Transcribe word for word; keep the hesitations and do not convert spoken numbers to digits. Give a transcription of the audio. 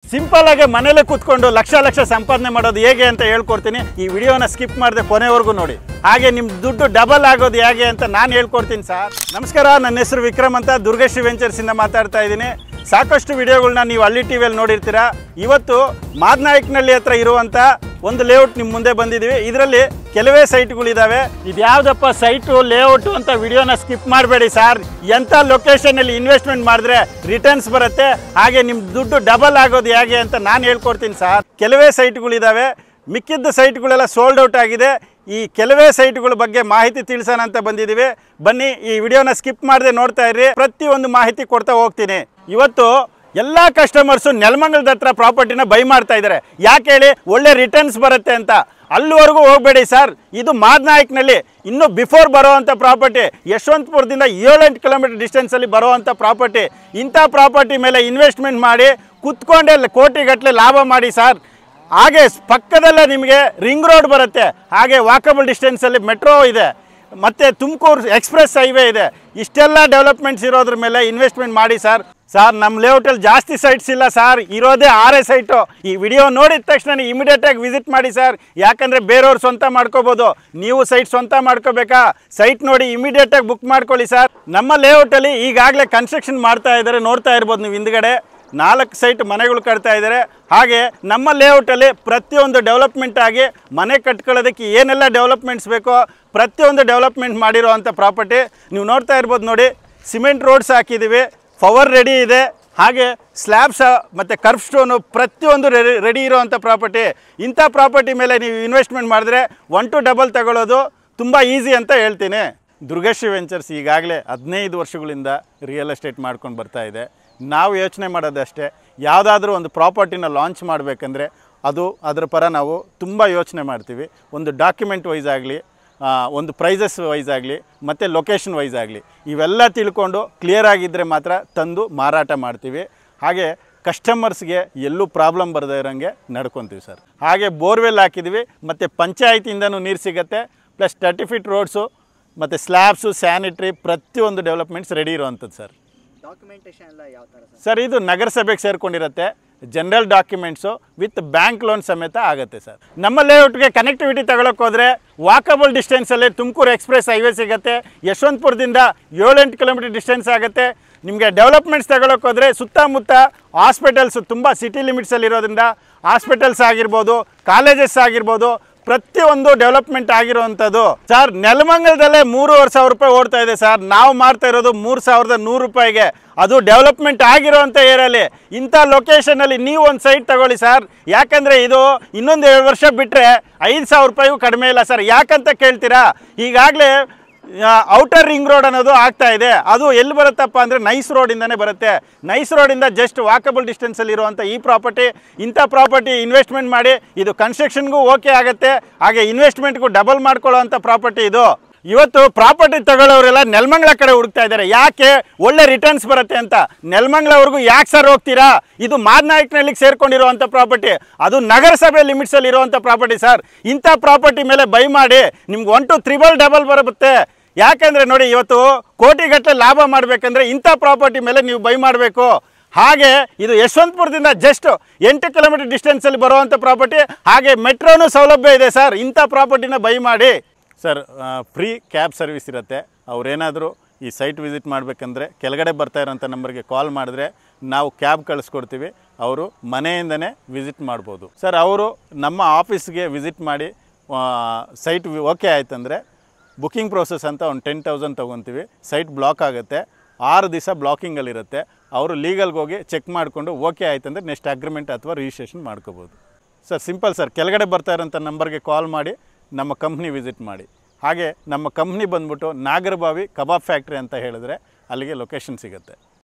Simple ಆಗಿ ಮನೇಲೆ ಕೂತ್ಕೊಂಡು ಲಕ್ಷ ಲಕ್ಷ ಸಂಪಾದನೆ ಮಾಡೋದು ಹೇಗೆ ಅಂತ ಹೇಳ್ಕೊಡ್ತೀನಿ. ಈ ವಿಡಿಯೋನ ಸ್ಕಿಪ್ ಮಾಡದೆ ಕೊನೆವರೆಗೂ ನೋಡಿ. ಹಾಗೆ ನಿಮ್ಮ ದುಡ್ಡು ಡಬಲ್ ಆಗೋದು ಹೇಗೆ ಅಂತ ನಾನು ಹೇಳ್ಕೊಡ್ತೀನಿ ಸರ್. ನಮಸ್ಕಾರ, ನನ್ನ ಹೆಸರು ವಿಕ್ರಮ್ ಅಂತ ದುರ್ಗಶ್ರೀ ವೆಂಚರ್ಸಿಂದ ಮಾತಾಡ್ತಾ ಇದ್ದೀನಿ. ಸಾಕಷ್ಟು ವಿಡಿಯೋಗಳನ್ನ ನೀವು ಹಳ್ಳಿ ಟಿ ವಿಯಲ್ಲಿ ನೋಡಿರ್ತೀರಾ. ಇವತ್ತು ಮಾದನಾಯಕನಹಳ್ಳಿ ಹತ್ರ ಇರುವಂಥ ಒಂದು ಲೇಔಟ್ ನಿಮ್ಮ ಮುಂದೆ ಬಂದಿದ್ದೀವಿ. ಇದರಲ್ಲಿ ಕೆಲವೇ ಸೈಟ್ಗಳಿದ್ದಾವೆ. ಇದು ಯಾವುದಪ್ಪ ಸೈಟು ಲೇಔಟು ಅಂತ ವಿಡಿಯೋನ ಸ್ಕಿಪ್ ಮಾಡಬೇಡಿ ಸರ್. ಎಂಥ ಲೊಕೇಶನಲ್ಲಿ ಇನ್ವೆಸ್ಟ್ಮೆಂಟ್ ಮಾಡಿದ್ರೆ ರಿಟರ್ನ್ಸ್ ಬರುತ್ತೆ, ಹಾಗೆ ನಿಮ್ಮ ದುಡ್ಡು ಡಬಲ್ ಆಗೋದು ಹೇಗೆ ಅಂತ ನಾನು ಹೇಳ್ಕೊಡ್ತೀನಿ ಸರ್. ಕೆಲವೇ ಸೈಟ್ಗಳಿದ್ದಾವೆ, ಮಿಕ್ಕಿದ್ದ ಸೈಟ್ಗಳೆಲ್ಲ ಸೋಲ್ಡ್ ಔಟ್ ಆಗಿದೆ. ಈ ಕೆಲವೇ ಸೈಟ್ಗಳ ಬಗ್ಗೆ ಮಾಹಿತಿ ತಿಳಿಸೋಣ ಅಂತ ಬಂದಿದ್ದೀವಿ. ಬನ್ನಿ, ಈ ವಿಡಿಯೋನ ಸ್ಕಿಪ್ ಮಾಡದೆ ನೋಡ್ತಾ ಇರ್ರಿ. ಪ್ರತಿಯೊಂದು ಮಾಹಿತಿ ಕೊಡ್ತಾ ಹೋಗ್ತೀನಿ. ಇವತ್ತು ಎಲ್ಲ ಕಸ್ಟಮರ್ಸು ನೆಲಮಂಗಲದ ಹತ್ರ ಪ್ರಾಪರ್ಟಿನ ಬೈ ಮಾಡ್ತಾ ಇದ್ದಾರೆ. ಯಾಕೆ ಹೇಳಿ? ಒಳ್ಳೆ ರಿಟರ್ನ್ಸ್ ಬರುತ್ತೆ ಅಂತ. ಅಲ್ಲಿವರೆಗೂ ಹೋಗಬೇಡಿ ಸರ್. ಇದು ಮಾದನಾಯಕನಹಳ್ಳಿ ಇನ್ನು ಬಿಫೋರ್ ಬರೋವಂಥ ಪ್ರಾಪರ್ಟಿ. ಯಶವಂತಪುರದಿಂದ ಏಳೆಂಟು ಕಿಲೋಮೀಟರ್ ಡಿಸ್ಟೆನ್ಸಲ್ಲಿ ಬರೋವಂಥ ಪ್ರಾಪರ್ಟಿ. ಇಂಥ ಪ್ರಾಪರ್ಟಿ ಮೇಲೆ ಇನ್ವೆಸ್ಟ್ಮೆಂಟ್ ಮಾಡಿ ಕುತ್ಕೊಂಡೇ ಕೋಟಿಗಟ್ಟಲೆ ಲಾಭ ಮಾಡಿ ಸರ್. ಹಾಗೆ ಪಕ್ಕದಲ್ಲೇ ನಿಮಗೆ ರಿಂಗ್ ರೋಡ್ ಬರುತ್ತೆ, ಹಾಗೆ ವಾಕಬಲ್ ಡಿಸ್ಟೆನ್ಸಲ್ಲಿ ಮೆಟ್ರೋ ಇದೆ, ಮತ್ತು ತುಮಕೂರು ಎಕ್ಸ್ಪ್ರೆಸ್ ಹೈವೇ ಇದೆ. ಇಷ್ಟೆಲ್ಲ ಡೆವಲಪ್ಮೆಂಟ್ಸ್ ಇರೋದ್ರ ಮೇಲೆ ಇನ್ವೆಸ್ಟ್ಮೆಂಟ್ ಮಾಡಿ ಸರ್. ಸರ್, ನಮ್ಮ ಲೇಔಟಲ್ಲಿ ಜಾಸ್ತಿ ಸೈಟ್ಸ್ ಇಲ್ಲ ಸರ್, ಇರೋದೇ ಆರೇ ಸೈಟು. ಈ ವಿಡಿಯೋ ನೋಡಿದ ತಕ್ಷಣ ಇಮಿಡಿಯೇಟಾಗಿ ವಿಸಿಟ್ ಮಾಡಿ ಸರ್. ಯಾಕಂದರೆ ಬೇರೆಯವ್ರು ಸ್ವಂತ ಮಾಡ್ಕೋಬೋದು, ನೀವು ಸೈಟ್ ಸ್ವಂತ ಮಾಡ್ಕೋಬೇಕಾ? ಸೈಟ್ ನೋಡಿ ಇಮಿಡಿಯೇಟಾಗಿ ಬುಕ್ ಮಾಡ್ಕೊಳ್ಳಿ ಸರ್. ನಮ್ಮ ಲೇಔಟಲ್ಲಿ ಈಗಾಗಲೇ ಕನ್ಸ್ಟ್ರಕ್ಷನ್ ಮಾಡ್ತಾ ಇದ್ದಾರೆ, ನೋಡ್ತಾ ಇರ್ಬೋದು ನೀವು ಹಿಂದ್ಗಡೆ. ನಾಲ್ಕು ಸೈಟ್ ಮನೆಗಳು ಕಟ್ತಾ ಇದ್ದಾರೆ. ಹಾಗೆ ನಮ್ಮ ಲೇಔಟಲ್ಲಿ ಪ್ರತಿಯೊಂದು ಡೆವಲಪ್ಮೆಂಟ್ ಆಗಿ ಮನೆ ಕಟ್ಕೊಳ್ಳೋದಕ್ಕೆ ಏನೆಲ್ಲ ಡೆವಲಪ್ಮೆಂಟ್ಸ್ ಬೇಕೋ ಪ್ರತಿಯೊಂದು ಡೆವಲಪ್ಮೆಂಟ್ ಮಾಡಿರೋ ಅಂಥ ಪ್ರಾಪರ್ಟಿ ನೀವು ನೋಡ್ತಾ ಇರ್ಬೋದು. ನೋಡಿ, ಸಿಮೆಂಟ್ ರೋಡ್ಸ್ ಹಾಕಿದ್ದೀವಿ, ಪವರ್ ರೆಡಿ ಇದೆ, ಹಾಗೆ ಸ್ಲ್ಯಾಬ್ಸ್ ಮತ್ತು ಕರ್ವ್ ಸ್ಟೋನು ಪ್ರತಿಯೊಂದು ರೆಡಿ ರೆಡಿ ಇರೋವಂಥ ಪ್ರಾಪರ್ಟಿ. ಇಂಥ ಪ್ರಾಪರ್ಟಿ ಮೇಲೆ ನೀವು ಇನ್ವೆಸ್ಟ್ಮೆಂಟ್ ಮಾಡಿದ್ರೆ ಒನ್ ಟು ಡಬಲ್ ತಗೊಳ್ಳೋದು ತುಂಬ ಈಸಿ ಅಂತ ಹೇಳ್ತೀನಿ. ದುರ್ಗಶ್ರೀ ವೆಂಚರ್ಸ್ ಈಗಾಗಲೇ ಹದಿನೈದು ವರ್ಷಗಳಿಂದ ರಿಯಲ್ ಎಸ್ಟೇಟ್ ಮಾಡ್ಕೊಂಡು ಬರ್ತಾ ಇದೆ. ನಾವು ಯೋಚನೆ ಮಾಡೋದಷ್ಟೇ, ಯಾವುದಾದ್ರೂ ಒಂದು ಪ್ರಾಪರ್ಟಿನ ಲಾಂಚ್ ಮಾಡಬೇಕಂದ್ರೆ ಅದು ಅದರ ಪರ ನಾವು ತುಂಬ ಯೋಚನೆ ಮಾಡ್ತೀವಿ. ಒಂದು ಡಾಕ್ಯುಮೆಂಟ್ ವೈಸ್ ಆಗಲಿ, ಒಂದು ಪ್ರೈಸಸ್ ವೈಸ್ ಆಗಲಿ, ಮತ್ತು ಲೊಕೇಶನ್ ವೈಸ್ ಆಗಲಿ, ಇವೆಲ್ಲ ತಿಳ್ಕೊಂಡು ಕ್ಲಿಯರ್ ಆಗಿದ್ದರೆ ಮಾತ್ರ ತಂದು ಮಾರಾಟ ಮಾಡ್ತೀವಿ. ಹಾಗೆ ಕಸ್ಟಮರ್ಸ್ಗೆ ಎಲ್ಲೂ ಪ್ರಾಬ್ಲಮ್ ಬರದೇ ಇರೋಂಗೆ ನಡ್ಕೊತೀವಿ ಸರ್. ಹಾಗೆ ಬೋರ್ವೆಲ್ ಹಾಕಿದ್ವಿ, ಮತ್ತು ಪಂಚಾಯತಿಯಿಂದನೂ ನೀರು ಸಿಗುತ್ತೆ, ಪ್ಲಸ್ ತರ್ಟಿ ಫೀಟ್ ರೋಡ್ಸು ಮತ್ತು ಸ್ಲ್ಯಾಬ್ಸು, ಸ್ಯಾನಿಟ್ರಿ ಪ್ರತಿಯೊಂದು ಡೆವಲಪ್ಮೆಂಟ್ಸ್ ರೆಡಿ ಇರೋವಂಥದ್ದು ಸರ್. ಡಾಕ್ಯುಮೆಂಟೇಷನ್ ಎಲ್ಲ ಯಾವ ಥರ ಸರ್? ಸರ್, ಇದು ನಗರಸಭೆಗೆ ಸೇರ್ಕೊಂಡಿರುತ್ತೆ. General documents with bank loan ಸಮೇತ ಆಗುತ್ತೆ ಸರ್. ನಮ್ಮ ಲೇಔಟ್ಗೆ ಕನೆಕ್ಟಿವಿಟಿ ತಗೊಳಕ್ಕೆ ಹೋದರೆ ವಾಕಬಲ್ ಡಿಸ್ಟೆನ್ಸಲ್ಲಿ ತುಮಕೂರು ಎಕ್ಸ್ಪ್ರೆಸ್ ಹೈವೇ ಸಿಗುತ್ತೆ. ಯಶವಂತಪುರದಿಂದ ಏಳೆಂಟು ಕಿಲೋಮೀಟರ್ ಡಿಸ್ಟೆನ್ಸ್ ಆಗುತ್ತೆ. ನಿಮಗೆ ಡೆವಲಪ್ಮೆಂಟ್ಸ್ ತಗೊಳಕ್ಕೆ ಹೋದರೆ ಸುತ್ತಮುತ್ತ ಹಾಸ್ಪಿಟಲ್ಸ್ ತುಂಬ ಸಿಟಿ ಲಿಮಿಟ್ಸಲ್ಲಿರೋದ್ರಿಂದ ಹಾಸ್ಪಿಟಲ್ಸ್ ಆಗಿರ್ಬೋದು, ಕಾಲೇಜಸ್ ಆಗಿರ್ಬೋದು, ಪ್ರತಿಯೊಂದು ಡೆವಲಪ್ಮೆಂಟ್ ಆಗಿರುವಂಥದ್ದು ಸರ್. ನೆಲಮಂಗಲದಲ್ಲೇ ಮೂರುವರೆ ಸಾವಿರ ರೂಪಾಯಿ ಓಡ್ತಾ ಇದೆ ಸರ್. ನಾವು ಮಾಡ್ತಾ ಇರೋದು ಮೂರು ಸಾವಿರದ ನೂರು ರೂಪಾಯಿಗೆ, ಅದು ಡೆವಲಪ್ಮೆಂಟ್ ಆಗಿರೋವಂಥ ಏರಿಯಲ್ಲಿ. ಇಂಥ ಲೊಕೇಶನಲ್ಲಿ ನೀವು ಒಂದು ಸೈಟ್ ತಗೊಳ್ಳಿ ಸರ್. ಯಾಕಂದರೆ ಇದು ಇನ್ನೊಂದು ಎರಡು ವರ್ಷ ಬಿಟ್ಟರೆ ಐದು ಸಾವಿರ ರೂಪಾಯಿಗೂ ಕಡಿಮೆ ಇಲ್ಲ ಸರ್. ಯಾಕಂತ ಕೇಳ್ತೀರಾ? ಈಗಾಗಲೇ ಔಟರ್ ರಿಂಗ್ ರೋಡ್ ಅನ್ನೋದು ಆಗ್ತಾ ಇದೆ. ಅದು ಎಲ್ಲಿ ಬರುತ್ತಪ್ಪ ಅಂದರೆ ನೈಸ್ ರೋಡಿಂದನೇ ಬರುತ್ತೆ. ನೈಸ್ ರೋಡಿಂದ ಜಸ್ಟ್ ವಾಕಬಲ್ ಡಿಸ್ಟೆನ್ಸಲ್ಲಿ ಇರುವಂಥ ಈ ಪ್ರಾಪರ್ಟಿ, ಇಂಥ ಪ್ರಾಪರ್ಟಿ ಇನ್ವೆಸ್ಟ್ಮೆಂಟ್ ಮಾಡಿ ಇದು ಕನ್ಸ್ಟ್ರಕ್ಷನ್ಗೂ ಓಕೆ ಆಗುತ್ತೆ, ಹಾಗೆ ಇನ್ವೆಸ್ಟ್ಮೆಂಟ್ಗೂ ಡಬಲ್ ಮಾಡ್ಕೊಳ್ಳೋ ಅಂಥ ಪ್ರಾಪರ್ಟಿ ಇದು. ಇವತ್ತು ಪ್ರಾಪರ್ಟಿ ತಗೊಳ್ಳೋರೆಲ್ಲ ನೆಲಮಂಗಲ ಕಡೆ ಹುಡುಕ್ತಾ ಇದ್ದಾರೆ. ಯಾಕೆ? ಒಳ್ಳೆ ರಿಟರ್ನ್ಸ್ ಬರುತ್ತೆ ಅಂತ. ನೆಲಮಂಗಲವರೆಗೂ ಯಾಕೆ ಸರ್ ಹೋಗ್ತೀರಾ? ಇದು ಮಾದನಾಯಕನಹಳ್ಳಿಗೆ ಸೇರ್ಕೊಂಡಿರುವಂಥ ಪ್ರಾಪರ್ಟಿ, ಅದು ನಗರಸಭೆ ಲಿಮಿಟ್ಸಲ್ಲಿ ಇರುವಂಥ ಪ್ರಾಪರ್ಟಿ ಸರ್. ಇಂಥ ಪ್ರಾಪರ್ಟಿ ಮೇಲೆ ಬೈ ಮಾಡಿ ನಿಮ್ಗೆ ಒನ್ ಟು ತ್ರಿಬಲ್ ಡಬಲ್ ಬರುತ್ತೆ. ಯಾಕೆಂದರೆ ನೋಡಿ, ಇವತ್ತು ಕೋಟಿಗಟ್ಟಲೆ ಲಾಭ ಮಾಡಬೇಕಂದ್ರೆ ಇಂಥ ಪ್ರಾಪರ್ಟಿ ಮೇಲೆ ನೀವು ಬೈ ಮಾಡಬೇಕು. ಹಾಗೆ ಇದು ಯಶವಂತಪುರದಿಂದ ಜಸ್ಟ್ ಎಂಟು ಕಿಲೋಮೀಟರ್ ಡಿಸ್ಟೆನ್ಸಲ್ಲಿ ಬರುವಂಥ ಪ್ರಾಪರ್ಟಿ, ಹಾಗೆ ಮೆಟ್ರೋನು ಸೌಲಭ್ಯ ಇದೆ ಸರ್. ಇಂಥ ಪ್ರಾಪರ್ಟಿನ ಬೈ ಮಾಡಿ ಸರ್. ಫ್ರೀ ಕ್ಯಾಬ್ ಸರ್ವಿಸ್ ಇರುತ್ತೆ. ಅವರೇನಾದರೂ ಈ ಸೈಟ್ ವಿಸಿಟ್ ಮಾಡಬೇಕಂದ್ರೆ ಕೆಳಗಡೆ ಬರ್ತಾ ಇರೋಂಥ ನಂಬರ್ಗೆ ಕಾಲ್ ಮಾಡಿದ್ರೆ ನಾವು ಕ್ಯಾಬ್ ಕಳಿಸ್ಕೊಡ್ತೀವಿ. ಅವರು ಮನೆಯಿಂದನೇ ವಿಸಿಟ್ ಮಾಡ್ಬೋದು ಸರ್. ಅವರು ನಮ್ಮ ಆಫೀಸ್ಗೆ ವಿಸಿಟ್ ಮಾಡಿ ಸೈಟ್ ಓಕೆ ಆಯ್ತಂದರೆ ಬುಕ್ಕಿಂಗ್ ಪ್ರೋಸೆಸ್ ಅಂತ ಒಂದು ಟೆನ್ ತೌಸಂಡ್ ತೊಗೊತೀವಿ. ಸೈಟ್ ಬ್ಲಾಕ್ ಆಗುತ್ತೆ, ಆರು ದಿವಸ ಬ್ಲಾಕಿಂಗಲ್ಲಿರುತ್ತೆ. ಅವರು ಲೀಗಲ್ಗೆ ಹೋಗಿ ಚೆಕ್ ಮಾಡಿಕೊಂಡು ಓಕೆ ಆಯ್ತಂದರೆ ನೆಕ್ಸ್ಟ್ ಅಗ್ರಿಮೆಂಟ್ ಅಥವಾ ರಿಜಿಸ್ಟ್ರೇಷನ್ ಮಾಡ್ಕೋಬೋದು ಸರ್. Simple sir. ಕೆಳಗಡೆ ಬರ್ತಾ ಇರೋಂಥ ನಂಬರ್ಗೆ ಕಾಲ್ ಮಾಡಿ ನಮ್ಮ ಕಂಪ್ನಿ ವಿಸಿಟ್ ಮಾಡಿ. ಹಾಗೆ ನಮ್ಮ ಕಂಪ್ನಿ ಬಂದ್ಬಿಟ್ಟು ನಾಗರಬಾವಿ ಕಬಾಬ್ ಫ್ಯಾಕ್ಟ್ರಿ ಅಂತ ಹೇಳಿದ್ರೆ ಅಲ್ಲಿಗೆ ಲೊಕೇಶನ್ ಸಿಗುತ್ತೆ.